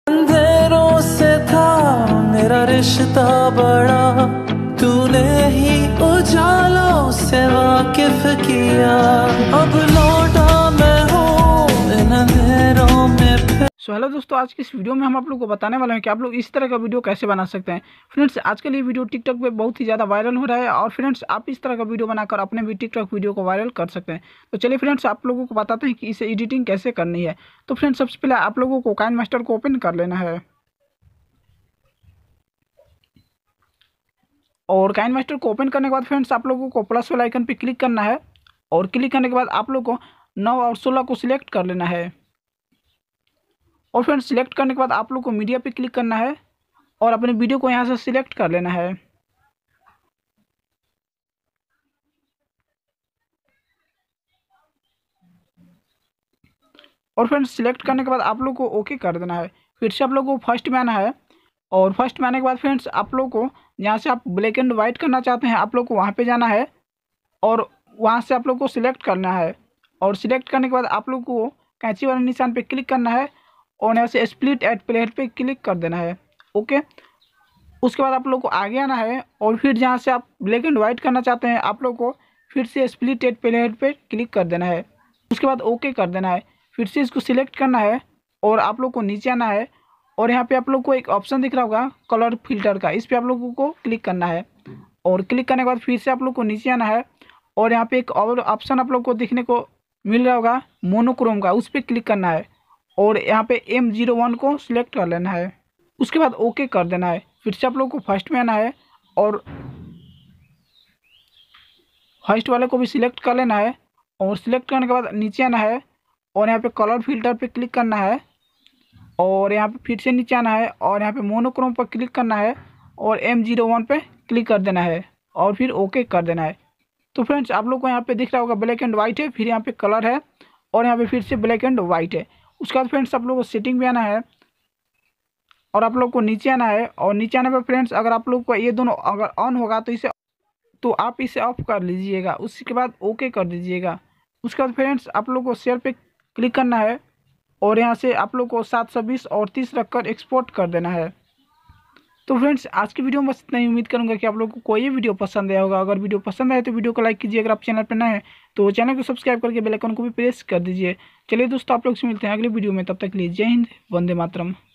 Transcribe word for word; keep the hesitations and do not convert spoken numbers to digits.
अंधेरों से था मेरा रिश्ता बड़ा, तूने ही उजालों से वाकिफ किया, अब लौटा मैं हूँ इन अंधेरों में। सो हेलो दोस्तों, आज की इस वीडियो में हम आप लोग को बताने वाले हैं कि आप लोग इस तरह का वीडियो कैसे बना सकते हैं। फ्रेंड्स, आजकल ये वीडियो टिकटॉक पे बहुत ही ज़्यादा वायरल हो रहा है और फ्रेंड्स आप इस तरह का वीडियो बनाकर अपने भी टिकटॉक वीडियो को वायरल कर सकते हैं। तो चलिए फ्रेंड्स, आप लोगों को बताते हैं कि इसे एडिटिंग कैसे करनी है। तो फ्रेंड्स, सबसे पहले आप लोगों को काइनमास्टर को ओपन कर लेना है और काइनमास्टर को ओपन करने के बाद फ्रेंड्स आप लोगों को प्लस वाला आइकन पर क्लिक करना है और क्लिक करने के बाद आप लोग को नौ और सोलह को सिलेक्ट कर लेना है और फ्रेंड्स सिलेक्ट करने के बाद आप लोग को मीडिया पे क्लिक करना है और अपने वीडियो को यहाँ से सिलेक्ट कर लेना है। और फ्रेंड्स सिलेक्ट करने के बाद आप लोग को ओके कर देना है। फिर से आप लोग को फर्स्ट में आना है और फर्स्ट में आने के बाद फ्रेंड्स आप लोग को यहाँ से आप ब्लैक एंड वाइट करना चाहते हैं, आप लोग को वहाँ पे जाना है और वहाँ से आप लोग को सिलेक्ट करना है और सिलेक्ट करने के बाद आप लोग को कैंची वाले निशान पे क्लिक करना है और यहाँ से स्प्लिट एट प्लेट पे क्लिक कर देना है। ओके, उसके बाद आप लोग को आगे आना है और फिर जहाँ से आप ब्लैक एंड वाइट करना चाहते हैं आप लोग को फिर से स्प्लिट एट प्लेट पे क्लिक कर देना है। उसके बाद ओके कर देना है। फिर से इसको सिलेक्ट करना है और आप लोग को नीचे आना है और यहाँ पे आप लोग को एक ऑप्शन दिख रहा होगा कलर फिल्टर का, इस पर आप लोगों को क्लिक करना है और क्लिक करने के बाद फिर से आप लोग को नीचे आना है और यहाँ पे एक और ऑप्शन आप लोग को देखने को मिल रहा होगा मोनोक्रोम का, उस पर क्लिक करना है और यहाँ पे एम जीरो वन को सिलेक्ट कर लेना है। उसके बाद ओके कर देना है। फिर से आप लोग को फर्स्ट में आना है और फर्स्ट वाले को भी सिलेक्ट कर लेना है और सिलेक्ट करने के बाद नीचे आना है और यहाँ पे कलर फिल्टर पे क्लिक करना है और यहाँ पे फिर से नीचे आना है और यहाँ पे मोनोक्रोम पर क्लिक करना है और एम जीरो वन पे क्लिक कर देना है और फिर ओके कर देना है। तो फ्रेंड्स आप लोग को यहाँ पे दिख रहा होगा ब्लैक एंड वाइट है, फिर यहाँ पे कलर है और यहाँ पे फिर से ब्लैक एंड वाइट है। उसके बाद फ्रेंड्स आप लोग को सेटिंग में आना है और आप लोग को नीचे आना है और नीचे आने पर फ्रेंड्स अगर आप लोग को ये दोनों अगर ऑन होगा तो इसे तो आप इसे ऑफ कर लीजिएगा, उसके बाद ओके कर दीजिएगा। उसके बाद फ्रेंड्स आप लोग को शेयर पे क्लिक करना है और यहाँ से आप लोग को सात सौ बीस और तीस रख कर एक्सपोर्ट कर देना है। तो फ्रेंड्स आज की वीडियो में बस इतना ही। उम्मीद करूंगा कि आप लोगों को कोई वीडियो पसंद आया होगा। अगर वीडियो पसंद आए तो वीडियो को लाइक कीजिए, अगर आप चैनल पर नए हैं तो चैनल को सब्सक्राइब करके बेल आइकन को भी प्रेस कर दीजिए। चलिए दोस्तों, आप लोग से मिलते हैं अगले वीडियो में, तब तक के लिए जय हिंद, वंदे मातरम।